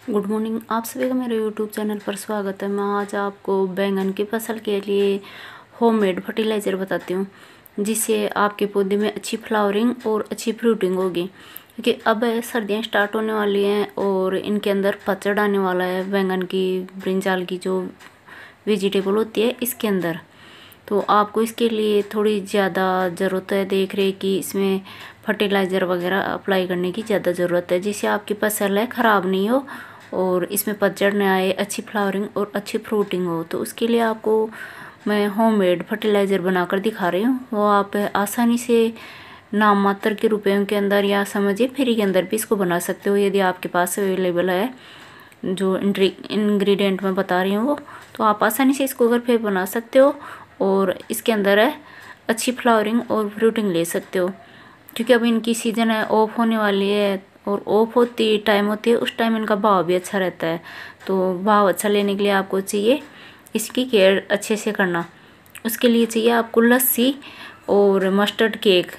Good morning. आप सभी का मेरे यूट्यूब चैनल पर स्वागत है। मैं आज आपको बैंगन की फसल के लिए होममेड फर्टिलाइज़र बताती हूँ, जिससे आपके पौधे में अच्छी फ्लावरिंग और अच्छी फ्रूटिंग होगी। क्योंकि अब सर्दियाँ स्टार्ट होने वाली हैं और इनके अंदर पतझड़ आने वाला है। बैंगन की, ब्रिंजाल की जो वेजिटेबल होती है इसके अंदर, तो आपको इसके लिए थोड़ी ज़्यादा ज़रूरत है देख रहे कि इसमें फर्टिलाइज़र वगैरह अप्लाई करने की ज़्यादा ज़रूरत है, जिससे आपकी फसल है ख़राब नहीं हो और इसमें पतझड़ न आए, अच्छी फ्लावरिंग और अच्छी फ्रूटिंग हो। तो उसके लिए आपको मैं होममेड फर्टिलाइज़र बनाकर दिखा रही हूँ। वो आप आसानी से नाम मात्र के रुपयों के अंदर या समझिए फ्री के अंदर भी इसको बना सकते हो, यदि आपके पास अवेलेबल है जो इंग्रेडिएंट मैं बता रही हूँ वो, तो आप आसानी से इसको घर पे बना सकते हो और इसके अंदर है अच्छी फ्लावरिंग और फ्रूटिंग ले सकते हो। क्योंकि अब इनकी सीज़न है, ऑफ होने वाली है और ऑफ होती टाइम होती है उस टाइम इनका भाव भी अच्छा रहता है। तो भाव अच्छा लेने के लिए आपको चाहिए इसकी केयर अच्छे से करना। उसके लिए चाहिए आपको लस्सी और मस्टर्ड केक,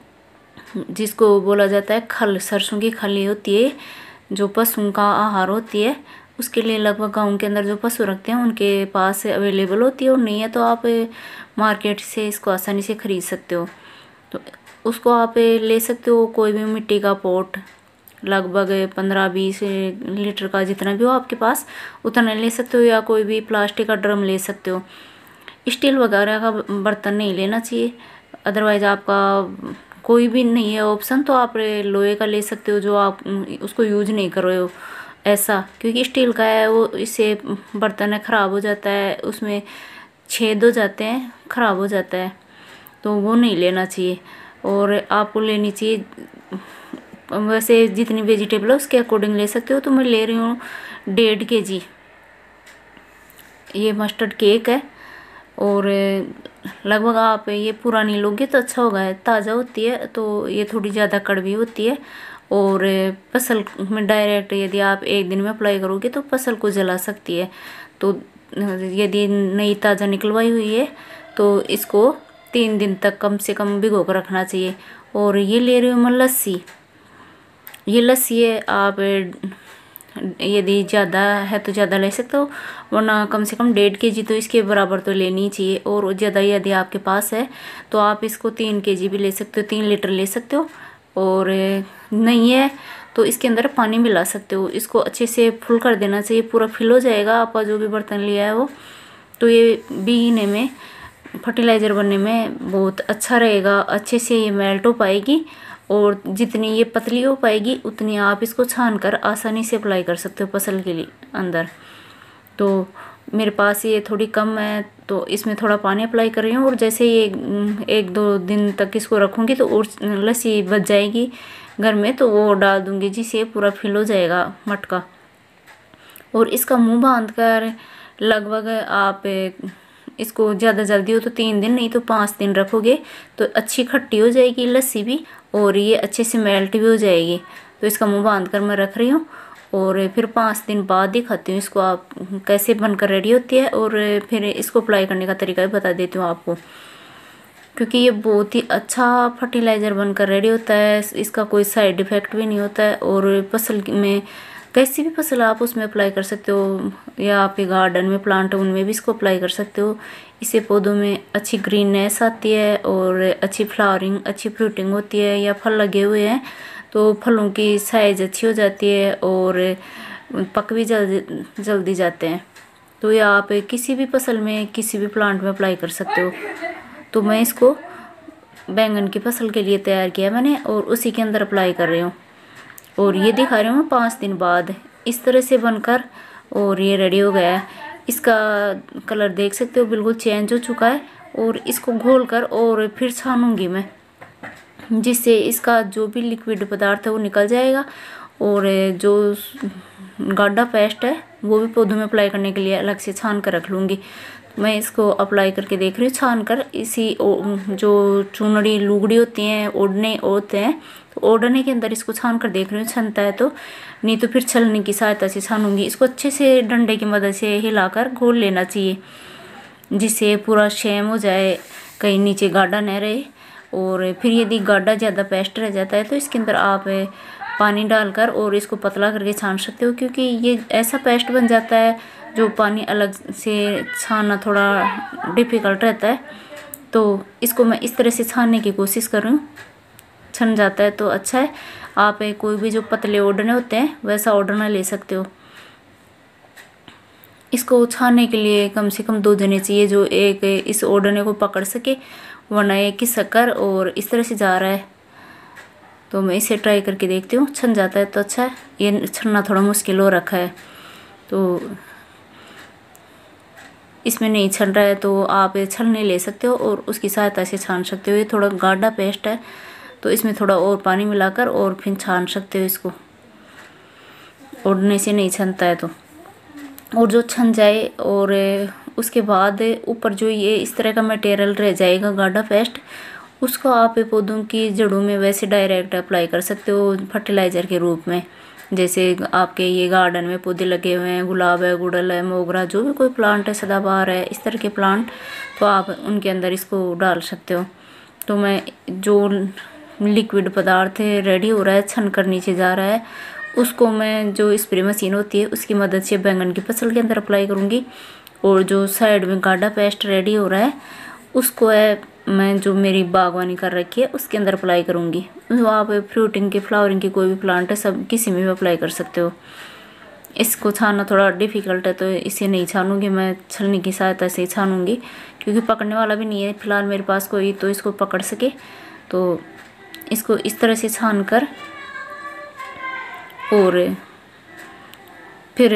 जिसको बोला जाता है खल, सरसों की खली होती है जो पशुओं का आहार होती है। उसके लिए लगभग गाँव के अंदर जो पशु रखते हैं उनके पास अवेलेबल होती है, और नहीं है तो आप मार्केट से इसको आसानी से ख़रीद सकते हो। तो उसको आप ले सकते हो, कोई भी मिट्टी का पॉट, लगभग 15-20 लीटर का जितना भी हो आपके पास उतना ले सकते हो, या कोई भी प्लास्टिक का ड्रम ले सकते हो। स्टील वगैरह का बर्तन नहीं लेना चाहिए, अदरवाइज़ आपका कोई भी नहीं है ऑप्शन तो आप लोहे का ले सकते हो जो आप उसको यूज नहीं कर रहे हो ऐसा। क्योंकि स्टील का है वो, इससे बर्तन है ख़राब हो जाता है, उसमें छेद हो जाते हैं, ख़राब हो जाता है, तो वो नहीं लेना चाहिए। और आपको लेनी चाहिए वैसे जितनी वेजिटेबल है उसके अकॉर्डिंग ले सकते हो। तो मैं ले रही हूँ 1.5 kg ये मस्टर्ड केक है। और लगभग आप ये पुरानी लोगे तो अच्छा होगा, ताज़ा होती है तो ये थोड़ी ज़्यादा कड़वी होती है, और फसल में डायरेक्ट यदि आप एक दिन में अप्लाई करोगे तो फसल को जला सकती है। तो यदि नई ताज़ा निकलवाई हुई है तो इसको 3 दिन तक कम से कम भिगो कर रखना चाहिए। और ये ले रही हूँ मैं लस्सी, ये लस्सी है, आप यदि ज़्यादा है तो ज़्यादा ले सकते हो, वरना कम से कम 1.5 kg तो इसके बराबर तो लेनी चाहिए। और ज़्यादा यदि आपके पास है तो आप इसको 3 kg भी ले सकते हो, 3 लीटर ले सकते हो। और नहीं है तो इसके अंदर पानी मिला सकते हो। इसको अच्छे से फुल कर देना चाहिए, पूरा फिल हो जाएगा आपका जो भी बर्तन लिया है वो। तो ये भीगने में, फर्टिलाइज़र बनने में बहुत अच्छा रहेगा, अच्छे से ये मेल्ट हो पाएगी। और जितनी ये पतली हो पाएगी उतनी आप इसको छान कर आसानी से अप्लाई कर सकते हो फसल के लिए अंदर। तो मेरे पास ये थोड़ी कम है तो इसमें थोड़ा पानी अप्लाई कर रही हूँ, और जैसे ये 1-2 दिन तक इसको रखूँगी तो और लस्सी बच जाएगी घर में, तो वो डाल दूँगी जिससे पूरा फिल हो जाएगा मटका। और इसका मुँह बांध कर लगभग आप इसको ज़्यादा जल्दी हो तो 3 दिन, नहीं तो 5 दिन रखोगे तो अच्छी खट्टी हो जाएगी लस्सी भी, और ये अच्छे से मेल्ट भी हो जाएगी। तो इसका मुंह बांध कर मैं रख रही हूँ, और फिर 5 दिन बाद दिखाती हूँ इसको आप कैसे बनकर रेडी होती है। और फिर इसको अप्लाई करने का तरीका भी बता देती हूँ आपको, क्योंकि ये बहुत ही अच्छा फर्टिलाइज़र बनकर रेडी होता है, इसका कोई साइड इफ़ेक्ट भी नहीं होता है। और फसल में कैसी भी फसल आप उसमें अप्लाई कर सकते हो, या आपके गार्डन में प्लांट उनमें भी इसको अप्लाई कर सकते हो। इससे पौधों में अच्छी ग्रीननेस आती है और अच्छी फ्लावरिंग, अच्छी फ्रूटिंग होती है। या फल लगे हुए हैं तो फलों की साइज़ अच्छी हो जाती है और पक भी जल्दी जाते हैं। तो ये आप किसी भी फसल में, किसी भी प्लांट में अप्लाई कर सकते हो। तो मैं इसको बैंगन की फसल के लिए तैयार किया मैंने और उसी के अंदर अप्लाई कर रही हूँ। और ये दिखा रही हूँ मैं 5 दिन बाद इस तरह से बनकर, और ये रेडी हो गया है। इसका कलर देख सकते हो बिल्कुल चेंज हो चुका है। और इसको घोल कर और फिर छानूंगी मैं, जिससे इसका जो भी लिक्विड पदार्थ है वो निकल जाएगा। और जो गाढ़ा पेस्ट है वो भी पौधों में अप्लाई करने के लिए अलग से छान कर रख लूँगी। मैं इसको अप्लाई करके देख रही हूँ छान कर। इसी जो चुनड़ी लुगड़ी होती हैं, ओढ़ने होते हैं, तो ओढ़ने के अंदर इसको छान कर देख रही हूँ छनता है तो, नहीं तो फिर छलनी की सहायता से छानूंगी। इसको अच्छे से डंडे की मदद से हिलाकर घोल लेना चाहिए, जिससे पूरा सेम हो जाए, कहीं नीचे गाढ़ा न रहे। और फिर यदि गाढ़ा ज़्यादा पेस्ट रह जाता है तो इसके अंदर आप पानी डालकर और इसको पतला करके छान सकते हो, क्योंकि ये ऐसा पेस्ट बन जाता है जो पानी अलग से छानना थोड़ा डिफ़िकल्ट रहता है। तो इसको मैं इस तरह से छानने की कोशिश कर रही हूँ, छन जाता है तो अच्छा है। आप कोई भी जो पतले ओढ़ने होते हैं वैसा ओढ़ना ले सकते हो। इसको छानने के लिए कम से कम 2 जने चाहिए जो एक इस ओढ़ने को पकड़ सके, वरना ये खिसक कर और इस तरह से जा रहा है। तो मैं इसे ट्राई करके देखती हूँ, छन जाता है तो अच्छा है। ये छनना थोड़ा मुश्किल हो रखा है, तो इसमें नहीं छन रहा है तो आप छलनी ले सकते हो और उसकी सहायता से छान सकते हो। ये थोड़ा गाढ़ा पेस्ट है तो इसमें थोड़ा और पानी मिलाकर और फिर छान सकते हो इसको, ओढ़ने से नहीं छनता है तो। और जो छन जाए और उसके बाद ऊपर जो ये इस तरह का मटेरियल रह जाएगा गाढ़ा पेस्ट, उसको आप पौधों की जड़ों में वैसे डायरेक्ट अप्लाई कर सकते हो फर्टिलाइज़र के रूप में। जैसे आपके ये गार्डन में पौधे लगे हुए हैं, गुलाब है, गुड़हल है, मोगरा, जो भी कोई प्लांट है, सदाबहार है, इस तरह के प्लांट, तो आप उनके अंदर इसको डाल सकते हो। तो मैं जो लिक्विड पदार्थ है रेडी हो रहा है, छन कर नीचे जा रहा है, उसको मैं जो स्प्रे मशीन होती है उसकी मदद से बैंगन की फसल के अंदर अप्लाई करूँगी। और जो साइड में गाढ़ा पेस्ट रेडी हो रहा है उसको मैं जो मेरी बागवानी कर रखी है उसके अंदर अप्लाई करूँगी। तो आप फ्रूटिंग की, फ्लावरिंग की कोई भी प्लांट है, सब किसी में भी अप्लाई कर सकते हो। इसको छानना थोड़ा डिफ़िकल्ट है तो इसे नहीं छानूंगी, मैं छलनी की सहायता से छानूंगी, क्योंकि पकड़ने वाला भी नहीं है फिलहाल मेरे पास कोई तो इसको पकड़ सके। तो इसको इस तरह से छान कर और फिर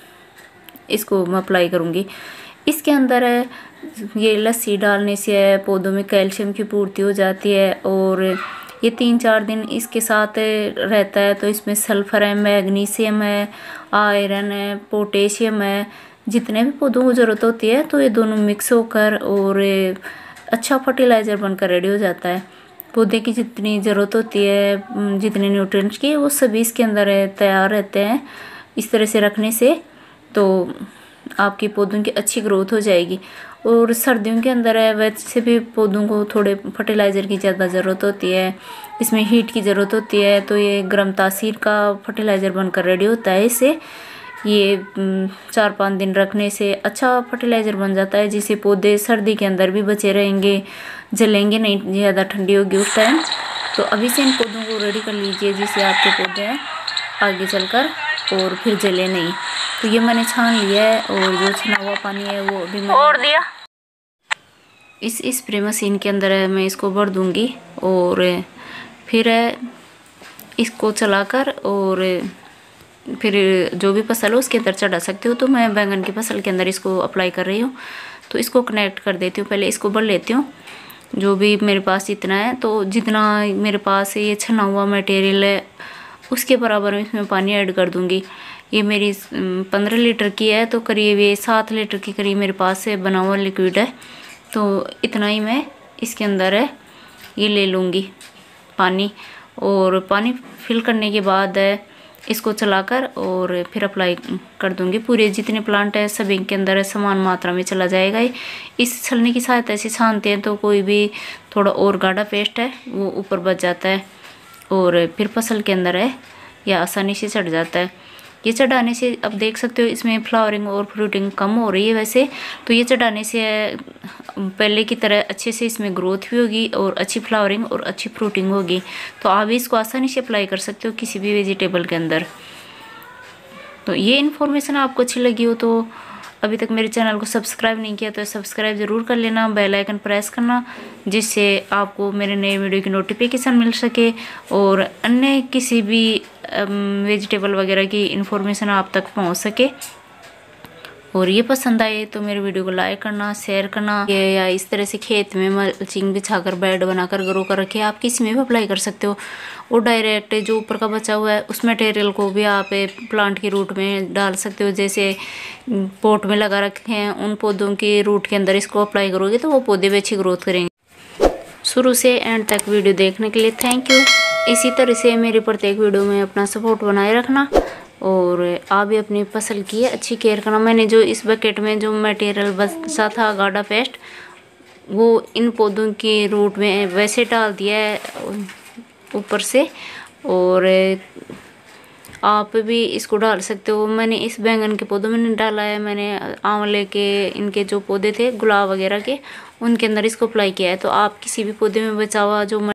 इसको मैं अप्लाई करूँगी। इसके अंदर ये लस्सी डालने से पौधों में कैल्शियम की पूर्ति हो जाती है और ये 3-4 दिन इसके साथ रहता है। तो इसमें सल्फर है, मैग्नीशियम है, आयरन है, पोटेशियम है, जितने भी पौधों को ज़रूरत होती है तो ये दोनों मिक्स होकर और अच्छा फर्टिलाइज़र बनकर रेडी हो जाता है। पौधे की जितनी ज़रूरत होती है, जितने न्यूट्रिएंट्स की, वो सभी इसके अंदर तैयार रहते हैं। इस तरह से रखने से तो आपके पौधों की अच्छी ग्रोथ हो जाएगी। और सर्दियों के अंदर है वैसे भी पौधों को थोड़े फर्टिलाइज़र की ज़्यादा ज़रूरत होती है, इसमें हीट की ज़रूरत होती है, तो ये गर्म तासीर का फर्टिलाइज़र बनकर रेडी होता है। इससे ये 4-5 दिन रखने से अच्छा फर्टिलाइज़र बन जाता है, जिससे पौधे सर्दी के अंदर भी बचे रहेंगे, जलेंगे नहीं, ज़्यादा ठंडी होगी उस टाइम। तो अभी से इन पौधों को रेडी कर लीजिए जिससे आपके पौधे हैं आगे चलकर और फिर जले नहीं। तो ये मैंने छान लिया है और जो छना हुआ पानी है वो अभी मैंने और दिया। इस स्प्रे मशीन के अंदर मैं इसको भर दूंगी और फिर इसको चलाकर और फिर जो भी फसल है उसके अंदर चढ़ा सकते हो। तो मैं बैंगन की फसल के अंदर इसको अप्लाई कर रही हूँ, तो इसको कनेक्ट कर देती हूँ। पहले इसको भर लेती हूँ जो भी मेरे पास इतना है, तो जितना मेरे पास ये छना हुआ मटेरियल है उसके बराबर में इसमें पानी ऐड कर दूँगी। ये मेरी 15 लीटर की है, तो करीब ये 7 लीटर के करीब मेरे पास से बना हुआ लिक्विड है। तो इतना ही मैं इसके अंदर है ये ले लूँगी पानी, और पानी फिल करने के बाद इसको चलाकर और फिर अप्लाई कर दूँगी। पूरे जितने प्लांट है सभी के अंदर समान मात्रा में चला जाएगा। इस छलनी की सहायता से छानते हैं तो कोई भी थोड़ा और गाढ़ा पेस्ट है वो ऊपर बच जाता है और फिर फसल के अंदर है या आसानी से चढ़ जाता है। ये चढ़ाने से अब देख सकते हो इसमें फ्लावरिंग और फ्रूटिंग कम हो रही है वैसे, तो ये चढ़ाने से पहले की तरह अच्छे से इसमें ग्रोथ भी होगी और अच्छी फ्लावरिंग और अच्छी फ्रूटिंग होगी। तो आप इसको आसानी से अप्लाई कर सकते हो किसी भी वेजिटेबल के अंदर। तो ये इन्फॉर्मेशन आपको अच्छी लगी हो तो अभी तक मेरे चैनल को सब्सक्राइब नहीं किया तो सब्सक्राइब ज़रूर कर लेना, बेल आइकन प्रेस करना, जिससे आपको मेरे नए वीडियो की नोटिफिकेशन मिल सके और अन्य किसी भी वेजिटेबल वगैरह की इन्फॉर्मेशन आप तक पहुंच सके। और ये पसंद आए तो मेरे वीडियो को लाइक करना, शेयर करना। ये या इस तरह से खेत में मल्चिंग बिछाकर बेड बनाकर ग्रो कर रखे आप किसी में भी अप्लाई कर सकते हो। और डायरेक्ट जो ऊपर का बचा हुआ है उस मटेरियल को भी आप प्लांट की रूट में डाल सकते हो। जैसे पॉट में लगा रखे हैं उन पौधों की रूट के अंदर इसको अप्लाई करोगे तो वो पौधे भी अच्छी ग्रोथ करेंगे। शुरू से एंड तक वीडियो देखने के लिए थैंक यू। इसी तरह से मेरे प्रत्येक वीडियो में अपना सपोर्ट बनाए रखना और आप भी अपनी फसल की अच्छी केयर करना। मैंने जो इस बकेट में जो मटेरियल बचा था गाढ़ा पेस्ट वो इन पौधों की रूट में वैसे डाल दिया है ऊपर से, और आप भी इसको डाल सकते हो। मैंने इस बैंगन के पौधों में नहीं डाला है, मैंने आंवले के इनके जो पौधे थे गुलाब वगैरह के, उनके अंदर इसको अप्लाई किया है। तो आप किसी भी पौधे में बचा हुआ जो